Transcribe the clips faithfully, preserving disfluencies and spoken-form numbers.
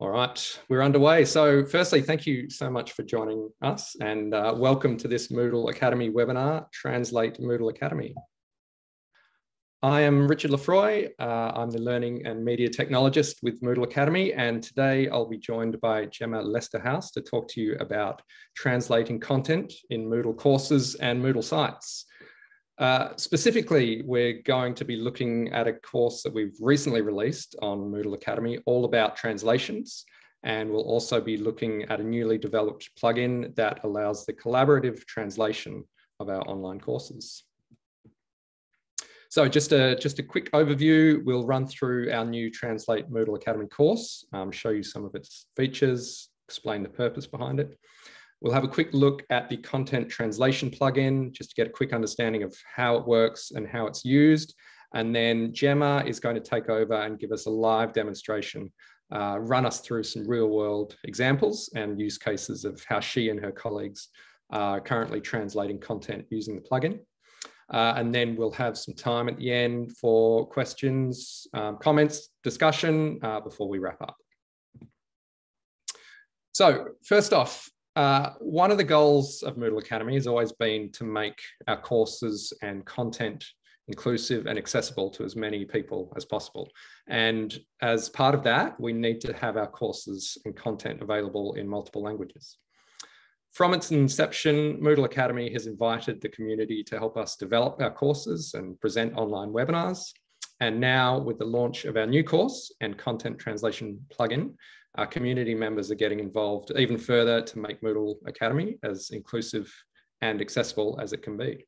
All right, we're underway. So firstly, thank you so much for joining us and uh, welcome to this Moodle Academy webinar, Translate Moodle Academy. I am Richard Lefroy. Uh, I'm the Learning and Media Technologist with Moodle Academy, and today I'll be joined by Gemma Lesterhouse to talk to you about translating content in Moodle courses and Moodle sites. Uh, specifically, we're going to be looking at a course that we've recently released on Moodle Academy, all about translations. And we'll also be looking at a newly developed plugin that allows the collaborative translation of our online courses. So just a, just a quick overview, we'll run through our new Translate Moodle Academy course, um, show you some of its features, explain the purpose behind it. We'll have a quick look at the content translation plugin, just to get a quick understanding of how it works and how it's used. And then Gemma is going to take over and give us a live demonstration, uh, run us through some real world examples and use cases of how she and her colleagues are currently translating content using the plugin. Uh, and then we'll have some time at the end for questions, um, comments, discussion uh, before we wrap up. So first off, Uh, one of the goals of Moodle Academy has always been to make our courses and content inclusive and accessible to as many people as possible. And as part of that, we need to have our courses and content available in multiple languages. From its inception, Moodle Academy has invited the community to help us develop our courses and present online webinars. And now with the launch of our new course and content translation plugin, our community members are getting involved even further to make Moodle Academy as inclusive and accessible as it can be.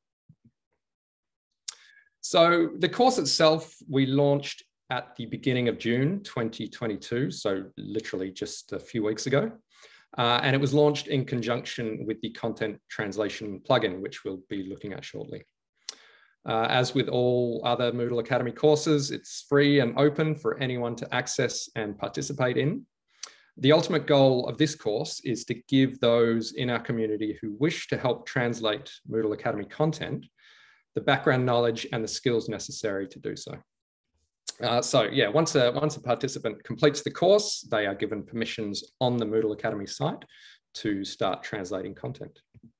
So the course itself, we launched at the beginning of June twenty twenty-two, so literally just a few weeks ago. Uh, and it was launched in conjunction with the content translation plugin, which we'll be looking at shortly. Uh, as with all other Moodle Academy courses, it's free and open for anyone to access and participate in. The ultimate goal of this course is to give those in our community who wish to help translate Moodle Academy content the background knowledge and the skills necessary to do so. Uh, so yeah, once a, once a participant completes the course, they are given permissions on the Moodle Academy site to start translating content.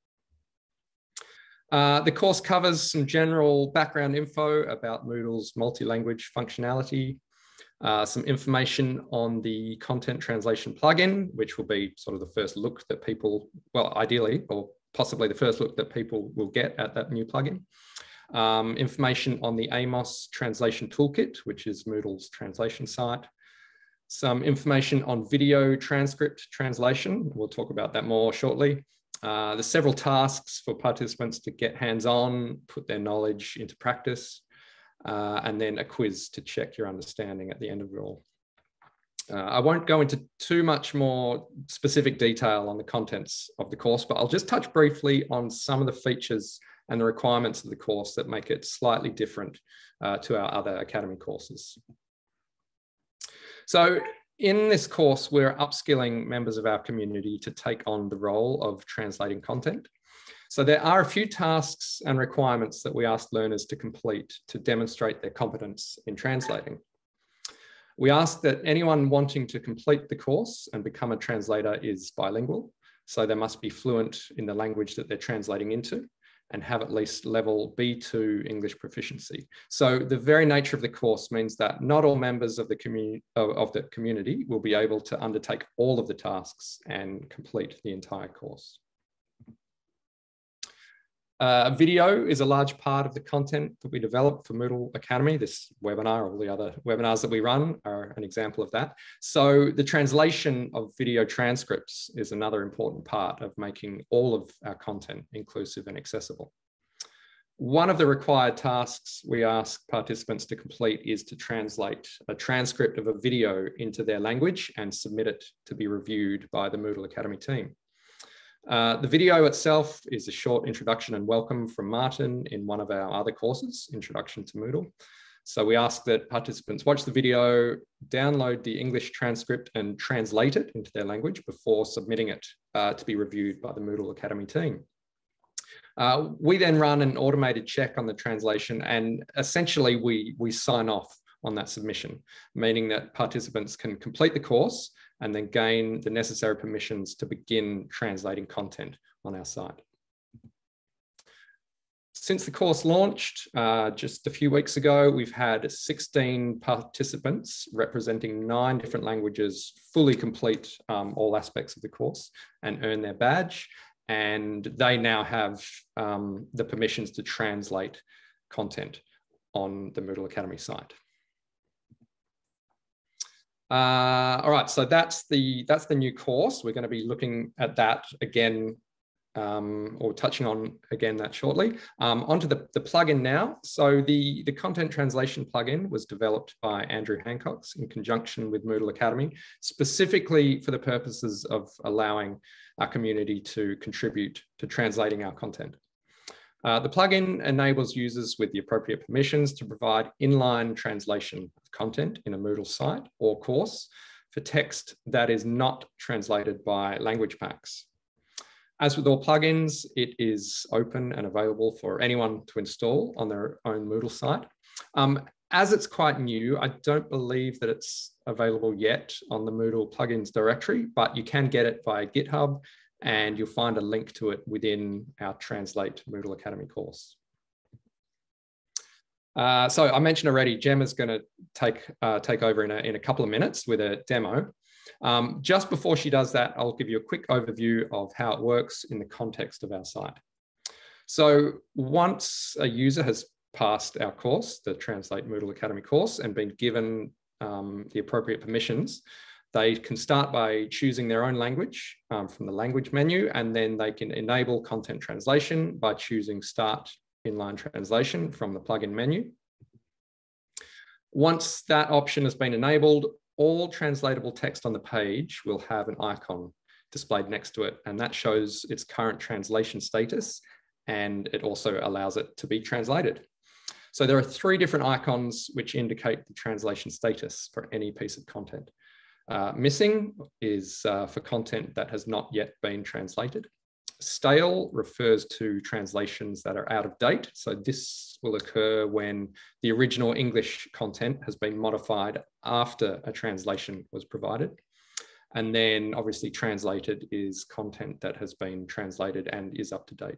Uh, the course covers some general background info about Moodle's multi-language functionality, Uh, some information on the content translation plugin, which will be sort of the first look that people, well, ideally, or possibly the first look that people will get at that new plugin. Um, information on the Amos translation toolkit, which is Moodle's translation site. Some information on video transcript translation. We'll talk about that more shortly. Uh, there's several tasks for participants to get hands-on, put their knowledge into practice. Uh, and then a quiz to check your understanding at the end of it all. Uh, I won't go into too much more specific detail on the contents of the course, but I'll just touch briefly on some of the features and the requirements of the course that make it slightly different uh, to our other Academy courses. So in this course, we're upskilling members of our community to take on the role of translating content. So there are a few tasks and requirements that we ask learners to complete to demonstrate their competence in translating. We ask that anyone wanting to complete the course and become a translator is bilingual. So they must be fluent in the language that they're translating into and have at least level B two English proficiency. So the very nature of the course means that not all members of the, community, of the community will be able to undertake all of the tasks and complete the entire course. Uh, video is a large part of the content that we develop for Moodle Academy. This webinar, all the other webinars that we run are an example of that. So the translation of video transcripts is another important part of making all of our content inclusive and accessible. One of the required tasks we ask participants to complete is to translate a transcript of a video into their language and submit it to be reviewed by the Moodle Academy team. Uh, the video itself is a short introduction and welcome from Martin in one of our other courses, Introduction to Moodle. So we ask that participants watch the video, download the English transcript and translate it into their language before submitting it uh, to be reviewed by the Moodle Academy team. Uh, we then run an automated check on the translation and essentially we, we sign off on that submission, meaning that participants can complete the course and then gain the necessary permissions to begin translating content on our site. Since the course launched uh, just a few weeks ago, we've had sixteen participants representing nine different languages fully complete um, all aspects of the course and earn their badge. And they now have um, the permissions to translate content on the Moodle Academy site. Uh, all right, so that's the, that's the new course. We're going to be looking at that again Um, or touching on again that shortly. Um, onto the, the plugin now. So the, the content translation plugin was developed by Andrew Hancox in conjunction with Moodle Academy, specifically for the purposes of allowing our community to contribute to translating our content. Uh, the plugin enables users with the appropriate permissions to provide inline translation of content in a Moodle site or course for text that is not translated by language packs. As with all plugins, it is open and available for anyone to install on their own Moodle site. Um, as it's quite new, I don't believe that it's available yet on the Moodle plugins directory, but you can get it via GitHub, and you'll find a link to it within our Translate Moodle Academy course. Uh, so I mentioned already, Gemma's going to take, uh, take over in a, in a couple of minutes with a demo. Um, just before she does that, I'll give you a quick overview of how it works in the context of our site. So once a user has passed our course, the Translate Moodle Academy course, and been given um, the appropriate permissions, they can start by choosing their own language um, from the language menu, and then they can enable content translation by choosing Start Inline Translation from the plugin menu. Once that option has been enabled, all translatable text on the page will have an icon displayed next to it, and that shows its current translation status, and it also allows it to be translated. So there are three different icons which indicate the translation status for any piece of content. Uh, missing is uh, for content that has not yet been translated. Stale refers to translations that are out of date. So this will occur when the original English content has been modified after a translation was provided. And then obviously translated is content that has been translated and is up to date.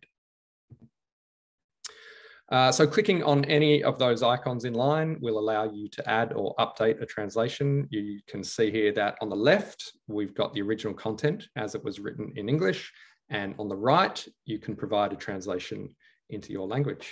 Uh, so clicking on any of those icons in line will allow you to add or update a translation. You can see here that on the left, we've got the original content as it was written in English. And on the right, you can provide a translation into your language.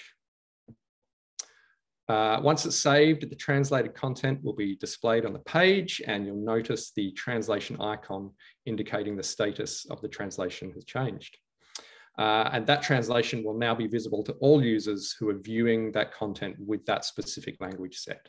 Uh, once it's saved, the translated content will be displayed on the page, and you'll notice the translation icon indicating the status of the translation has changed. Uh, and that translation will now be visible to all users who are viewing that content with that specific language set.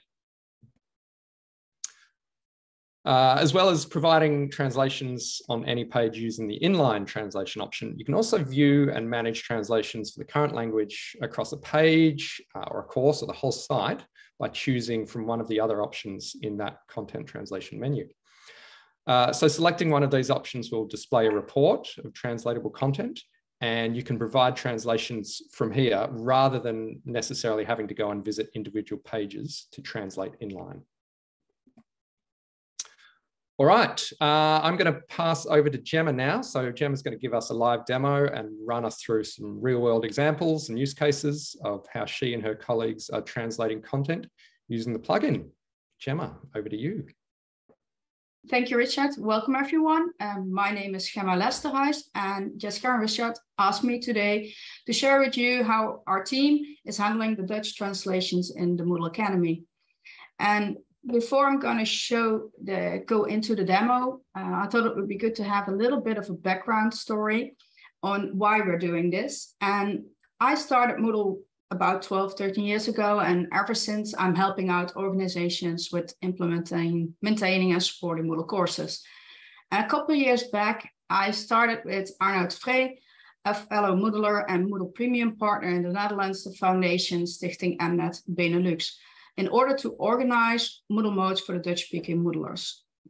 Uh, as well as providing translations on any page using the inline translation option, you can also view and manage translations for the current language across a page uh, or a course or the whole site by choosing from one of the other options in that content translation menu. Uh, so selecting one of these options will display a report of translatable content, and you can provide translations from here rather than necessarily having to go and visit individual pages to translate inline. All right, uh, I'm going to pass over to Gemma now. So Gemma's going to give us a live demo and run us through some real world examples and use cases of how she and her colleagues are translating content using the plugin. Gemma, over to you. Thank you, Richard. Welcome, everyone. Um, my name is Gemma Lesterhuis, and Jessica and Richard asked me today to share with you how our team is handling the Dutch translations in the Moodle Academy. And before I'm going to show the go into the demo, uh, I thought it would be good to have a little bit of a background story on why we're doing this. And I started Moodle about twelve, thirteen years ago, and ever since I'm helping out organizations with implementing, maintaining and supporting Moodle courses. And a couple of years back, I started with Arnoud Vree, a fellow Moodler and Moodle Premium partner in the Netherlands, the foundation Stichting Mnet Benelux, in order to organize Moodle modes for the Dutch-speaking Moodlers.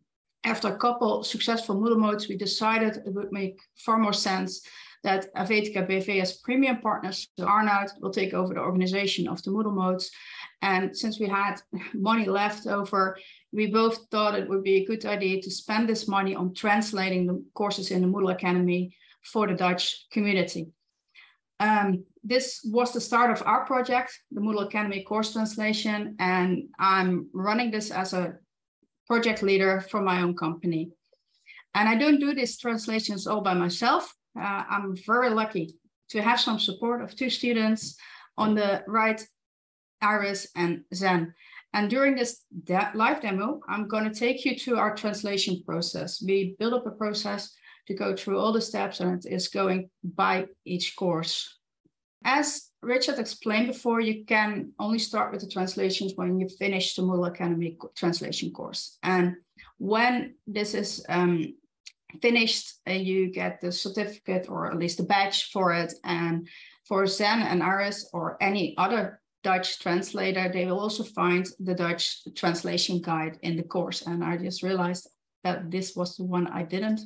after a couple successful Moodle modes, we decided it would make far more sense that Avetica B V as premium partners to Arnoud will take over the organization of the Moodle modes. And since we had money left over, we both thought it would be a good idea to spend this money on translating the courses in the Moodle Academy for the Dutch community. Um, this was the start of our project, the Moodle Academy course translation, and I'm running this as a project leader for my own company. And I don't do these translations all by myself. Uh, I'm very lucky to have some support of two students on the right, Iris and Zen. And during this de- live demo, I'm going to take you through our translation process. We build up a process to go through all the steps, and it is going by each course. As Richard explained before, you can only start with the translations when you finish the Moodle Academy translation course. And when this is um, finished, uh, you get the certificate or at least the badge for it. And for Zen and Iris or any other Dutch translator, they will also find the Dutch translation guide in the course. And I just realized that this was the one I didn't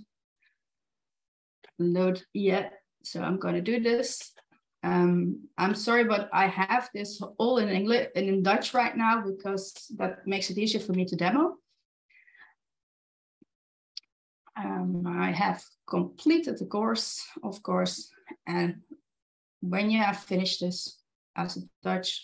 load yet. So I'm going to do this. Um, I'm sorry, but I have this all in English and in Dutch right now because that makes it easier for me to demo. Um, I have completed the course, of course, and when you have finished this as a Dutch,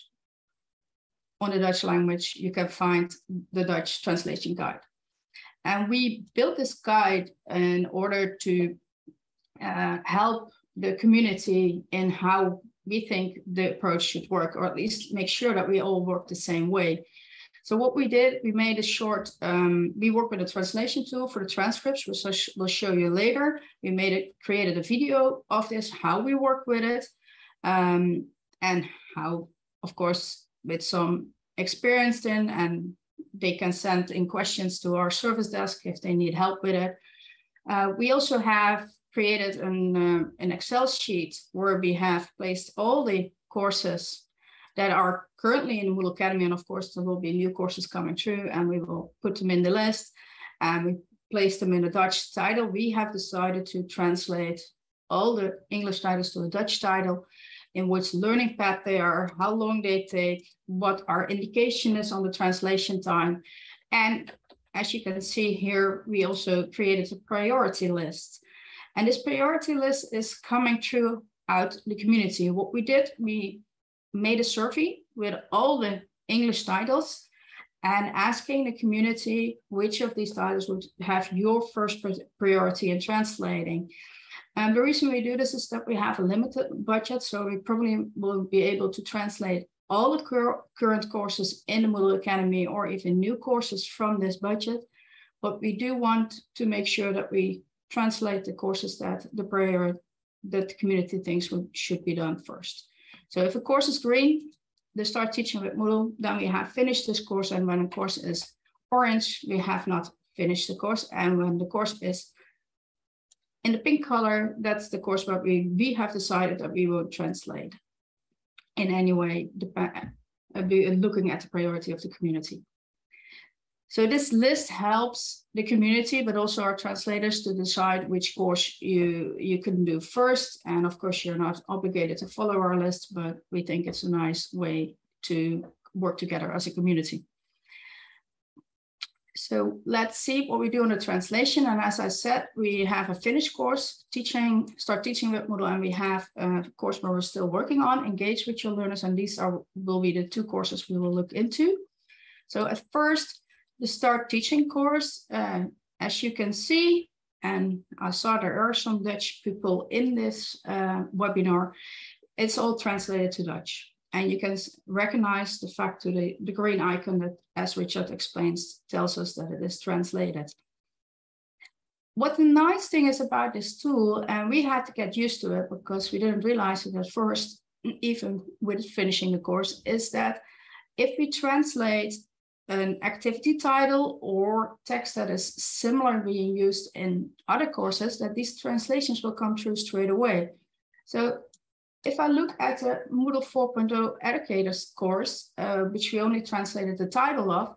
on the Dutch language, you can find the Dutch translation guide. And we built this guide in order to uh, help the community in how we think the approach should work, or at least make sure that we all work the same way. So what we did, we made a short, um, we worked with a translation tool for the transcripts, which I sh will show you later. We made it, created a video of this, how we work with it, um, and how, of course, with some experience in, and they can send in questions to our service desk if they need help with it. Uh, we also have created an, uh, an Excel sheet where we have placed all the courses that are currently in the Moodle Academy. And of course, there will be new courses coming through and we will put them in the list. And we place them in a Dutch title. We have decided to translate all the English titles to a Dutch title, in which learning path they are, how long they take, what our indication is on the translation time. And as you can see here, we also created a priority list. And this priority list is coming throughout the community. What we did, we made a survey with all the English titles and asking the community which of these titles would have your first priority in translating. And the reason we do this is that we have a limited budget, so we probably will be able to translate all the cur current courses in the Moodle Academy or even new courses from this budget. But we do want to make sure that we translate the courses that the prior that the community thinks would, should be done first. So if a course is green, they start teaching with Moodle, then we have finished this course. And when a course is orange, we have not finished the course. And when the course is in the pink color, that's the course where we, we have decided that we will translate in any way, uh, looking at the priority of the community. So this list helps the community, but also our translators to decide which course you, you can do first. And of course, you're not obligated to follow our list, but we think it's a nice way to work together as a community. So let's see what we do on the translation. And as I said, we have a finished course, teaching, start teaching with Moodle, and we have a course where we're still working on, engage with your learners. And these are will be the two courses we will look into. So at first, the start teaching course, uh, as you can see, and I saw there are some Dutch people in this uh, webinar, it's all translated to Dutch. And you can recognize the fact to the, the green icon that, as Richard explains, tells us that it is translated. What the nice thing is about this tool, and we had to get used to it because we didn't realize it at first, even with finishing the course, is that if we translate an activity title or text that is similar being used in other courses, that these translations will come through straight away. So if I look at the Moodle four point oh Educators course, uh, which we only translated the title of,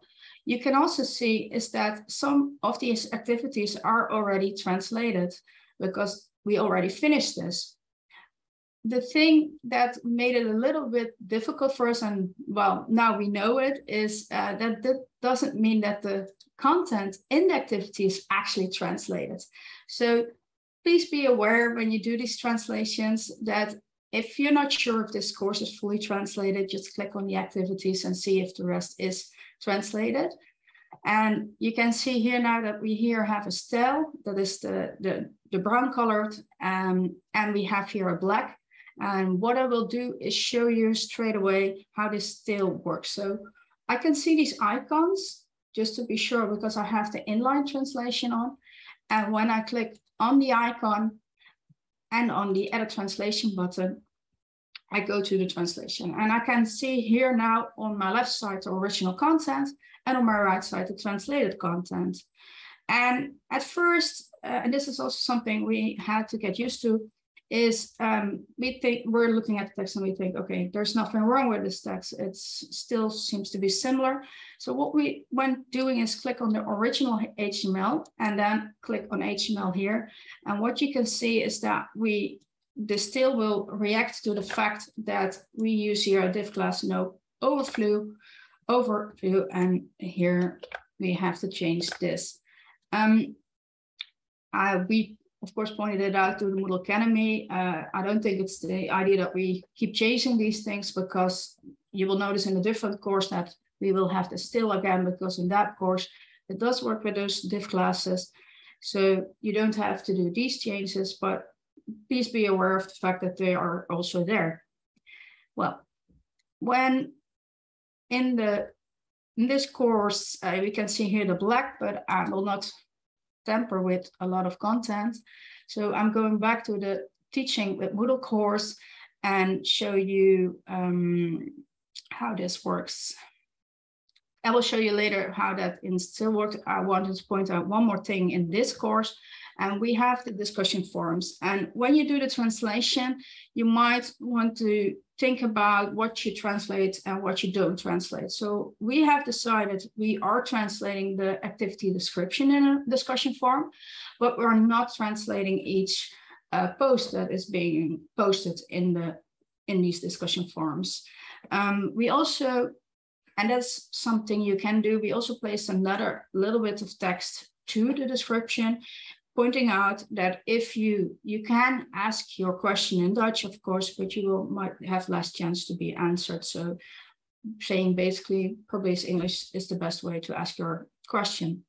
you can also see is that some of these activities are already translated because we already finished this. The thing that made it a little bit difficult for us, and well, now we know it, is uh, that that doesn't mean that the content in the activity is actually translated. So please be aware when you do these translations that if you're not sure if this course is fully translated, just click on the activities and see if the rest is translated. And you can see here now that we here have a stele, that is the, the, the brown colored, um, and we have here a black. And what I will do is show you straight away how this still works. So I can see these icons just to be sure because I have the inline translation on. And when I click on the icon and on the edit translation button, I go to the translation. And I can see here now on my left side the original content and on my right side the translated content. And at first, uh, and this is also something we had to get used to, is um, we think we're looking at the text and we think, okay, there's nothing wrong with this text. It still seems to be similar. So what we went doing is click on the original H T M L and then click on H T M L here. And what you can see is that we, this still will react to the fact that we use here a div class no overflow, overview, and here we have to change this. Um, I, we of course, pointed it out to the Moodle Academy. Uh, I don't think it's the idea that we keep chasing these things because you will notice in a different course that we will have this still again, because in that course, it does work with those div classes. So you don't have to do these changes, but please be aware of the fact that they are also there. Well, when in the in this course, uh, we can see here the black, but I will not tamper with a lot of content. So I'm going back to the teaching with Moodle course and show you um, how this works. I will show you later how that in still works. I wanted to point out one more thing in this course, and we have the discussion forums. And when you do the translation, you might want to think about what you translate and what you don't translate. So we have decided we are translating the activity description in a discussion forum, but we're not translating each uh, post that is being posted in the in these discussion forums. Um, we also, and that's something you can do, we also place another little bit of text to the description, pointing out that if you, you can ask your question in Dutch, of course, but you will, might have less chance to be answered. So saying basically, probably English is the best way to ask your question.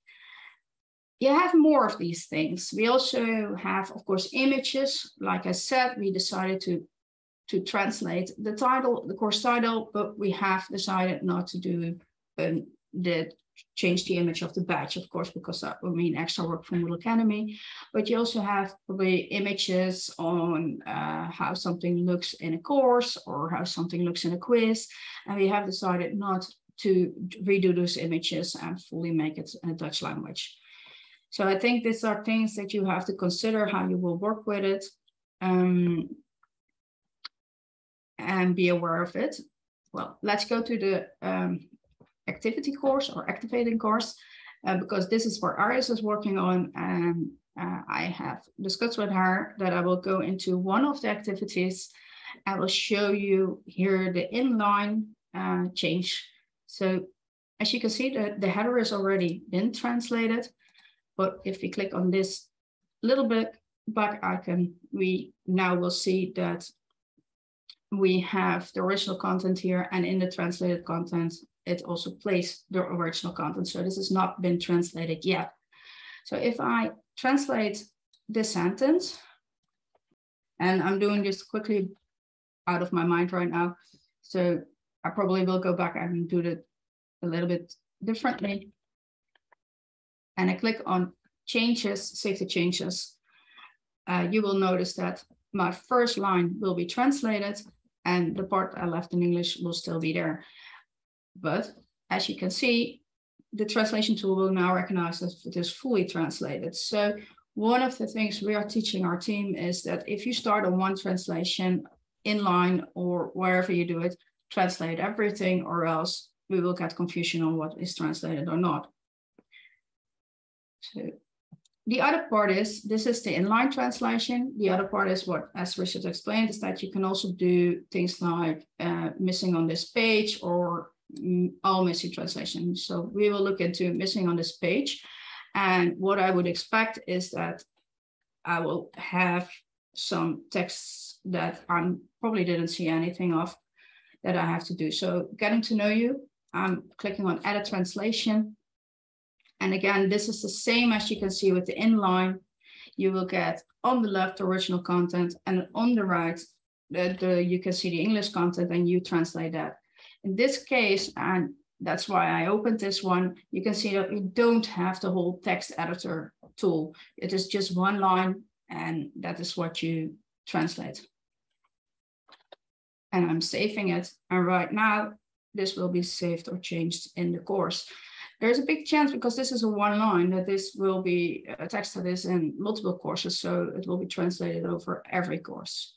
You have more of these things. We also have, of course, images. Like I said, we decided to, to translate the title, the course title, but we have decided not to do um, the change the image of the badge, of course, because that would mean extra work from Moodle Academy. But you also have probably images on uh, how something looks in a course or how something looks in a quiz. And we have decided not to redo those images and fully make it in a Dutch language. So I think these are things that you have to consider how you will work with it um, and be aware of it. Well, let's go to the um, activity course or activating course, uh, because this is where Aris is working on, and uh, I have discussed with her that I will go into one of the activities. I will show you here the inline uh, change. So as you can see, the, the header is already been translated, but if we click on this little bit back icon, we now will see that we have the original content here, and in the translated content, it also plays the original content. So this has not been translated yet. So if I translate this sentence, and I'm doing this quickly out of my mind right now, so I probably will go back and do it a little bit differently. And I click on changes, save the changes. Uh, you will notice that my first line will be translated and the part I left in English will still be there. But as you can see, the translation tool will now recognize that it is fully translated. So one of the things we are teaching our team is that if you start on one translation inline or wherever you do it, translate everything, or else we will get confusion on what is translated or not. So the other part is, this is the inline translation. The other part is what, as Richard explained, is that you can also do things like uh, missing on this page or mm, all missing translation. So we will look into missing on this page. And what I would expect is that I will have some texts that I probably didn't see anything of that I have to do. So getting to know you, I'm clicking on edit translation. And again, this is the same as you can see with the inline. You will get on the left original content, and on the right, the, the, you can see the English content, and you translate that. In this case, and that's why I opened this one, you can see that we don't have the whole text editor tool. It is just one line, and that is what you translate. And I'm saving it. And right now, this will be saved or changed in the course. There's a big chance, because this is a one line, that this will be a text that is in multiple courses. So it will be translated over every course.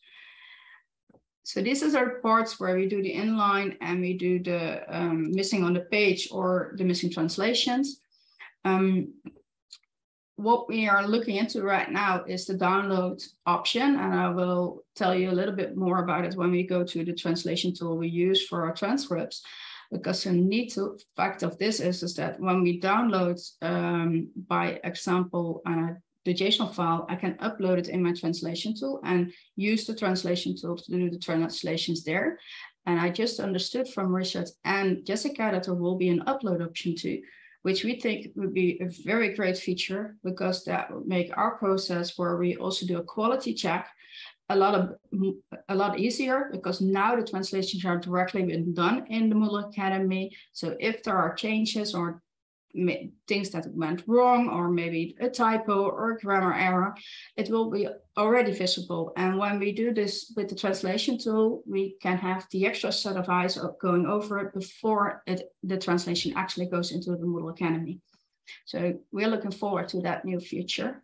So these are the parts where we do the inline and we do the um, missing on the page or the missing translations. Um, what we are looking into right now is the download option. And I will tell you a little bit more about it when we go to the translation tool we use for our transcripts. Because the neat fact of this is, is that when we download, um, by example, uh, the JSON file, I can upload it in my translation tool and use the translation tool to do the translations there. And I just understood from Richard and Jessica that there will be an upload option too, which we think would be a very great feature, because that would make our process where we also do a quality check a lot of a lot easier, because now the translations are directly been done in the Moodle Academy. So if there are changes or things that went wrong, or maybe a typo or a grammar error, it will be already visible. And when we do this with the translation tool, we can have the extra set of eyes going over it before it, the translation actually goes into the Moodle Academy. So we're looking forward to that new feature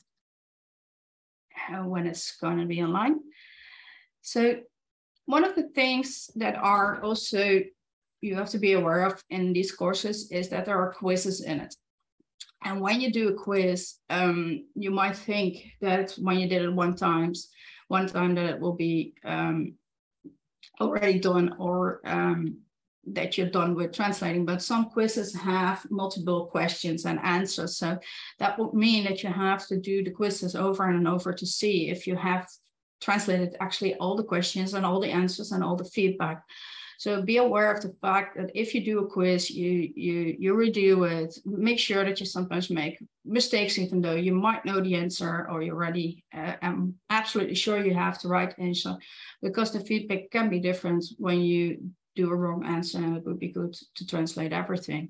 uh, when it's going to be online. So one of the things that are also you have to be aware of in these courses is that there are quizzes in it. And when you do a quiz, um, you might think that when you did it one times, one time that it will be um, already done, or um, that you're done with translating. But some quizzes have multiple questions and answers. So that would mean that you have to do the quizzes over and over to see if you have translated actually all the questions and all the answers and all the feedback. So be aware of the fact that if you do a quiz, you, you, you redo it, make sure that you sometimes make mistakes, even though you might know the answer, or you're ready. Uh, I'm absolutely sure you have the right answer, because the feedback can be different when you do a wrong answer, and it would be good to translate everything.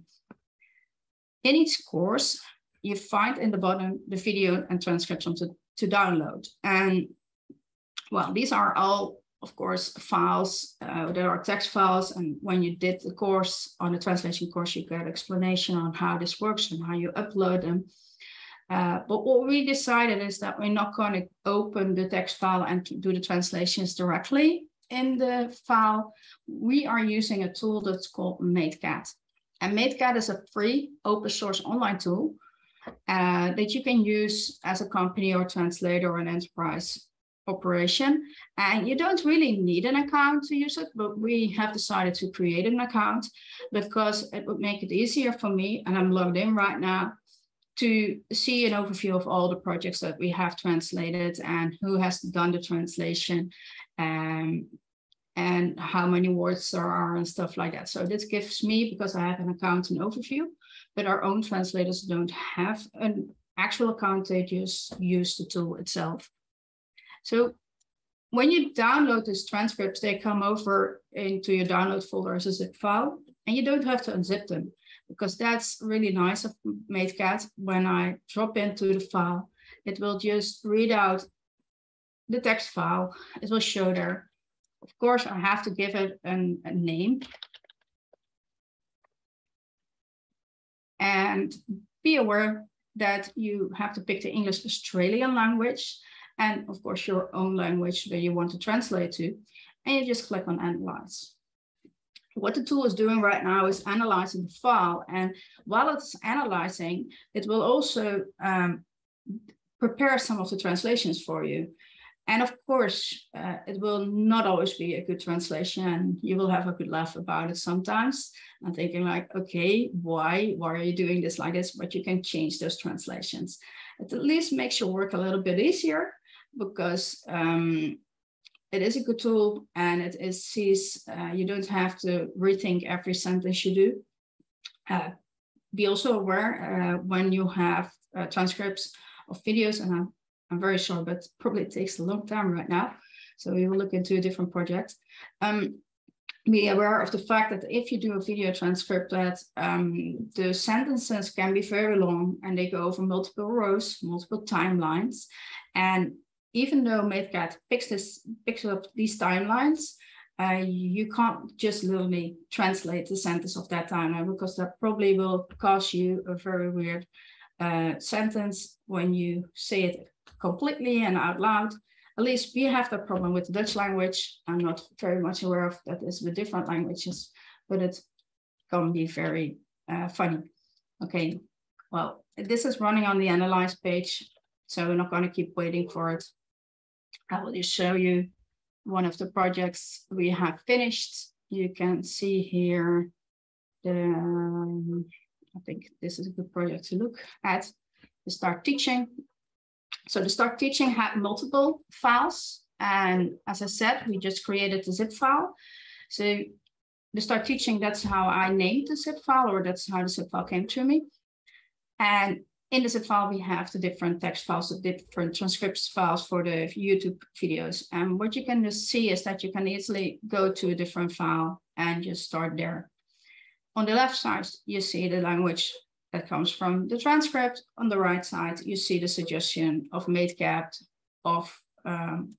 In each course, you find in the bottom the video and transcription to, to download. And well, these are all, of course, files. Uh, there are text files, and when you did the course on the translation course, you get explanation on how this works and how you upload them. Uh, but what we decided is that we're not going to open the text file and do the translations directly in the file. We are using a tool that's called MadeCat. And MadeCat is a free open source online tool uh, that you can use as a company or translator or an enterprise operation. And you don't really need an account to use it, but we have decided to create an account because it would make it easier for me, and I'm logged in right now, to see an overview of all the projects that we have translated and who has done the translation, um, and how many words there are and stuff like that. So this gives me, because I have an account, an overview, but our own translators don't have an actual account, they just use the tool itself. So when you download these transcripts, they come over into your download folder as a zip file, and you don't have to unzip them, because that's really nice of MadeCat. When I drop into the file, it will just read out the text file. It will show there. Of course, I have to give it an, a name. And be aware that you have to pick the English Australian language, and of course your own language that you want to translate to, and you just click on Analyze. What the tool is doing right now is analyzing the file. And while it's analyzing, it will also um, prepare some of the translations for you. And of course, uh, it will not always be a good translation. You will have a good laugh about it sometimes. I'm thinking like, okay, why? Why are you doing this like this? But you can change those translations. It at least makes your work a little bit easier, because um, it is a good tool, and it is sees, uh, you don't have to rethink every sentence you do. Uh, be also aware uh, when you have uh, transcripts of videos, and I'm, I'm very sorry, but probably it takes a long time right now. So we will look into a different project. Um, be aware of the fact that if you do a video transcript, that um, the sentences can be very long, and they go over multiple rows, multiple timelines. And even though MateCat picks this, picks up these timelines, uh, you can't just literally translate the sentence of that timeline, because that probably will cause you a very weird uh, sentence when you say it completely and out loud. At least we have that problem with the Dutch language. I'm not very much aware of that is with different languages, but it can be very uh, funny. Okay, well, this is running on the Analyze page, so we're not going to keep waiting for it. I will just show you one of the projects we have finished. You can see here, the, um, I think this is a good project to look at, the Start Teaching. So the Start Teaching had multiple files. And as I said, we just created the zip file. So the Start Teaching, that's how I named the zip file, or that's how the zip file came to me. And in the zip file, we have the different text files, the different transcripts files for the YouTube videos. And what you can just see is that you can easily go to a different file and just start there. On the left side, you see the language that comes from the transcript. On the right side, you see the suggestion of MateCat of um,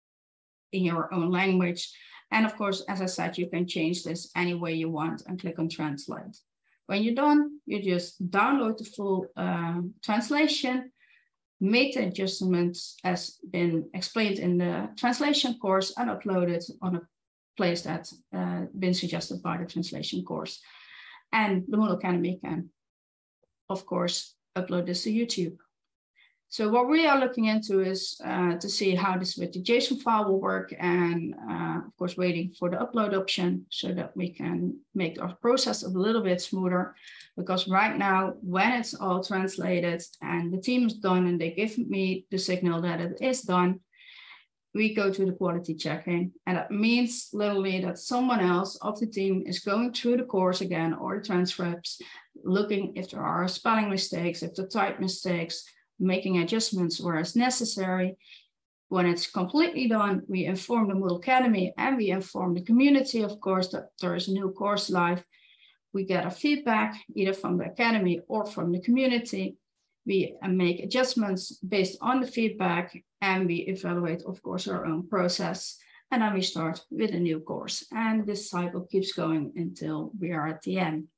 in your own language. And of course, as I said, you can change this any way you want and click on Translate. When you're done, you just download the full uh, translation, make the adjustments as been explained in the translation course, and upload it on a place that's uh, been suggested by the translation course. And the Moodle Academy can, of course, upload this to YouTube. So what we are looking into is uh, to see how this with the JSON file will work, and uh, of course waiting for the upload option so that we can make our process a little bit smoother. Because right now, when it's all translated and the team is done and they give me the signal that it is done, we go to the quality checking. And that means literally that someone else of the team is going through the course again, or the transcripts, looking if there are spelling mistakes, if there are type mistakes, making adjustments where it's necessary. When it's completely done, we inform the Moodle Academy and we inform the community, of course, that there is a new course live. We get a feedback either from the Academy or from the community. We make adjustments based on the feedback, and we evaluate, of course, our own process. And then we start with a new course. And this cycle keeps going until we are at the end.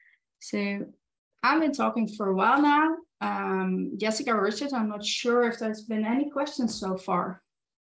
So I've been talking for a while now. Um, Jessica or Richard, I'm not sure if there's been any questions so far.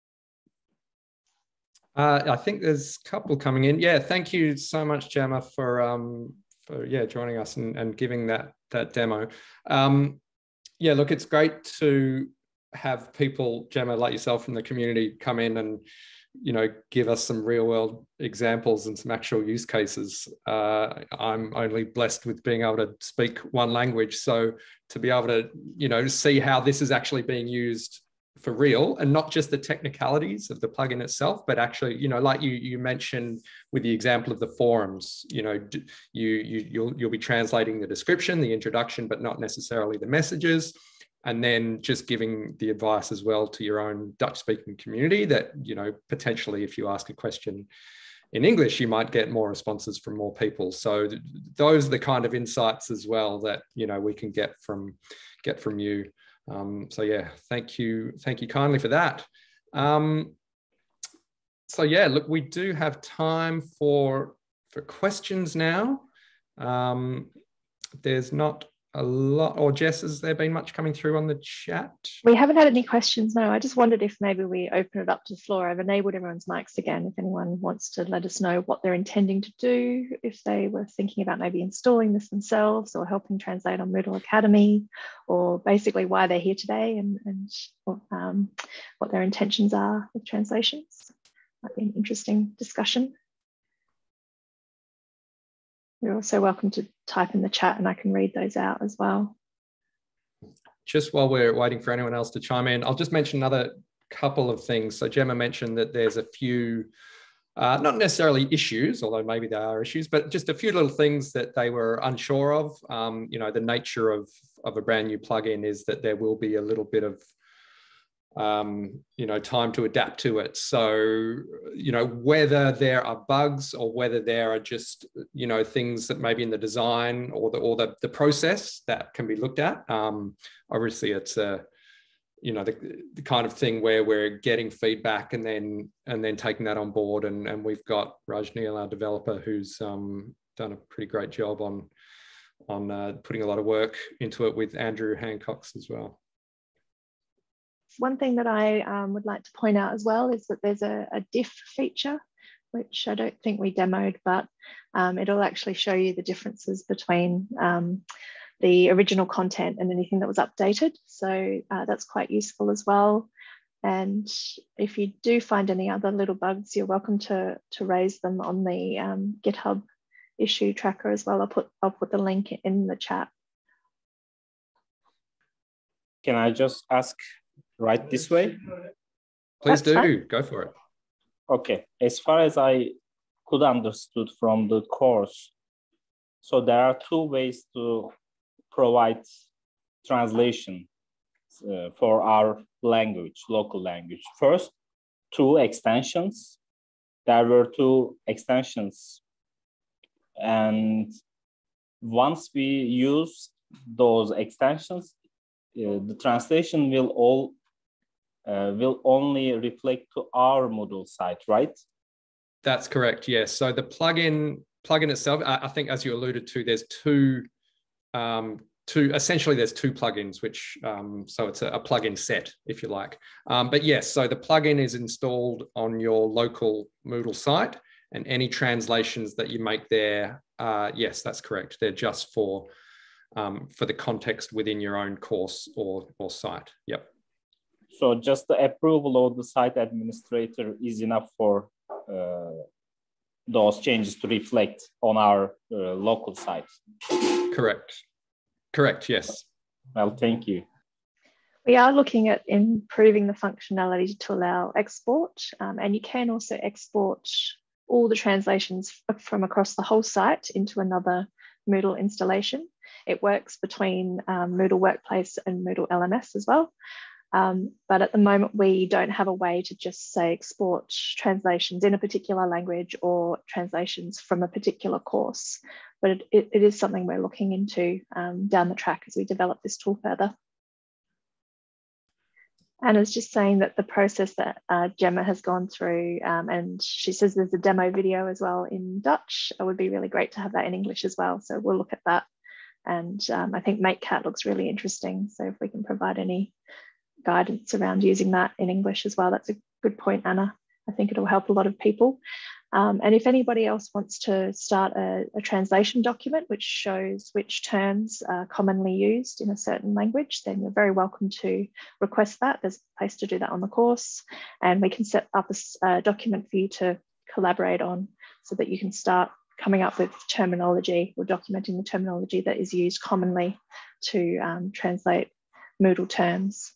Uh, I think there's a couple coming in. Yeah, thank you so much, Gemma, for um, for yeah joining us and, and giving that that demo. Um, yeah, look, it's great to have people, Gemma, like yourself from the community, come in and you know give us some real world examples and some actual use cases. Uh, I'm only blessed with being able to speak one language, so to be able to you know see how this is actually being used for real, and not just the technicalities of the plugin itself, but actually, you know, like you you mentioned with the example of the forums, you know, you you you'll you'll be translating the description, the introduction, but not necessarily the messages, and then just giving the advice as well to your own Dutch-speaking community that you know potentially if you ask a question in English, you might get more responses from more people. So th those are the kind of insights as well that you know we can get from get from you. Um, so yeah, thank you, thank you kindly for that. Um, so yeah, look, we do have time for for questions now. Um, there's not a lot, or Jess, has there been much coming through on the chat? We haven't had any questions, no. I just wondered if maybe we open it up to the floor. I've enabled everyone's mics again. If anyone wants to let us know what they're intending to do, if they were thinking about maybe installing this themselves or helping translate on Moodle Academy, or basically why they're here today and, and um, what their intentions are with translations. Might be an interesting discussion. You're also welcome to type in the chat and I can read those out as well. Just while we're waiting for anyone else to chime in, I'll just mention another couple of things. So Gemma mentioned that there's a few, uh, not necessarily issues, although maybe there are issues, but just a few little things that they were unsure of. Um, you know, the nature of, of a brand new plugin is that there will be a little bit of um you know time to adapt to it. So you know whether there are bugs or whether there are just you know things that maybe in the design or the or the, the process that can be looked at. Um obviously it's a you know the, the kind of thing where we're getting feedback and then and then taking that on board, and and we've got Rajneel, our developer, who's um done a pretty great job on on uh, putting a lot of work into it with Andrew Hancock's as well. One thing that I um, would like to point out as well is that there's a, a diff feature, which I don't think we demoed, but um, it'll actually show you the differences between um, the original content and anything that was updated. So uh, that's quite useful as well. And if you do find any other little bugs, you're welcome to, to raise them on the um, GitHub issue tracker as well. I'll put, I'll put the link in the chat. Can I just ask right this way? Please That's do, fine. Go for it. Okay, as far as I could understood from the course, so there are two ways to provide translation uh, for our language, local language. First, two extensions. There were two extensions. And once we use those extensions, uh, the translation will all Uh, will only reflect to our Moodle site, right? That's correct, yes. So the plugin plugin itself, I, I think as you alluded to, there's two, um, two essentially there's two plugins, which, um, so it's a, a plugin set, if you like. Um, but yes, so the plugin is installed on your local Moodle site, and any translations that you make there, uh, yes, that's correct. They're just for, um, for the context within your own course or, or site, yep. So just the approval of the site administrator is enough for uh, those changes to reflect on our uh, local site. Correct. Correct, yes. Well, thank you. We are looking at improving the functionality to allow export, um, and you can also export all the translations from across the whole site into another Moodle installation. It works between um, Moodle Workplace and Moodle L M S as well. Um, but at the moment, we don't have a way to just say export translations in a particular language or translations from a particular course. But it, it, it is something we're looking into um, down the track as we develop this tool further. Anna's just saying that the process that uh, Gemma has gone through, um, and she says there's a demo video as well in Dutch. It would be really great to have that in English as well. So we'll look at that. And um, I think MakeCat looks really interesting. So if we can provide any guidance around using that in English as well, that's a good point, Anna. I think it'll help a lot of people. Um, and if anybody else wants to start a, a translation document which shows which terms are commonly used in a certain language, then you're very welcome to request that. There's a place to do that on the course, and we can set up a, a document for you to collaborate on so that you can start coming up with terminology or documenting the terminology that is used commonly to um, translate Moodle terms.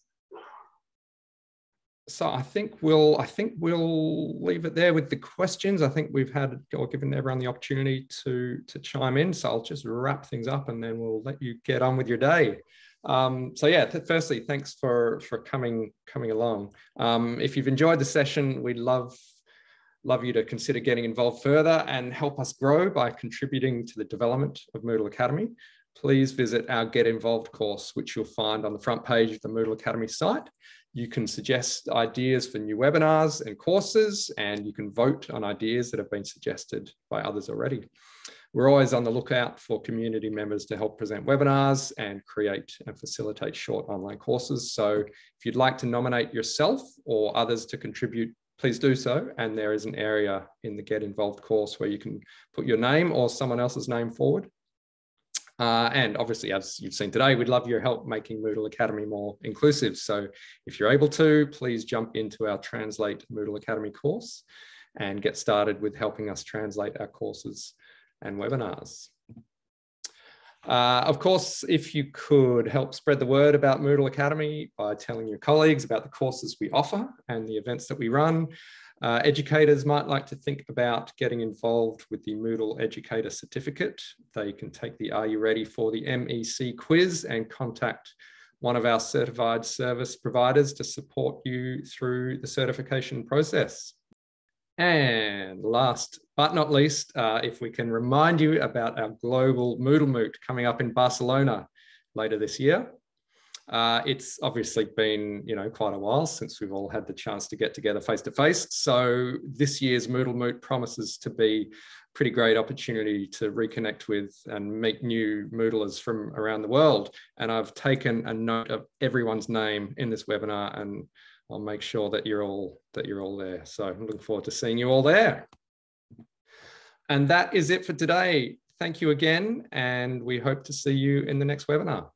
So I think we'll I think we'll leave it there with the questions. I think we've had or given everyone the opportunity to to chime in. So I'll just wrap things up and then we'll let you get on with your day. Um, so yeah, firstly, thanks for for coming coming along. Um, if you've enjoyed the session, we'd love love you to consider getting involved further and help us grow by contributing to the development of Moodle Academy. Please visit our Get Involved course, which you'll find on the front page of the Moodle Academy site. You can suggest ideas for new webinars and courses, and you can vote on ideas that have been suggested by others already. We're always on the lookout for community members to help present webinars and create and facilitate short online courses. So if you'd like to nominate yourself or others to contribute, please do so. And there is an area in the Get Involved course where you can put your name or someone else's name forward. Uh, and obviously, as you've seen today, we'd love your help making Moodle Academy more inclusive. So if you're able to, please jump into our Translate Moodle Academy course and get started with helping us translate our courses and webinars. Uh, of course, if you could help spread the word about Moodle Academy by telling your colleagues about the courses we offer and the events that we run. Uh, educators might like to think about getting involved with the Moodle Educator Certificate. They can take the Are You Ready for the M E C quiz and contact one of our certified service providers to support you through the certification process. And last but not least, uh, if we can remind you about our global Moodle Moot coming up in Barcelona later this year. Uh, it's obviously been, you know, quite a while since we've all had the chance to get together face to face. So this year's Moodle Moot promises to be a pretty great opportunity to reconnect with and meet new Moodlers from around the world. And I've taken a note of everyone's name in this webinar, and I'll make sure that you're all that you're all there. So I'm looking forward to seeing you all there. And that is it for today. Thank you again, and we hope to see you in the next webinar.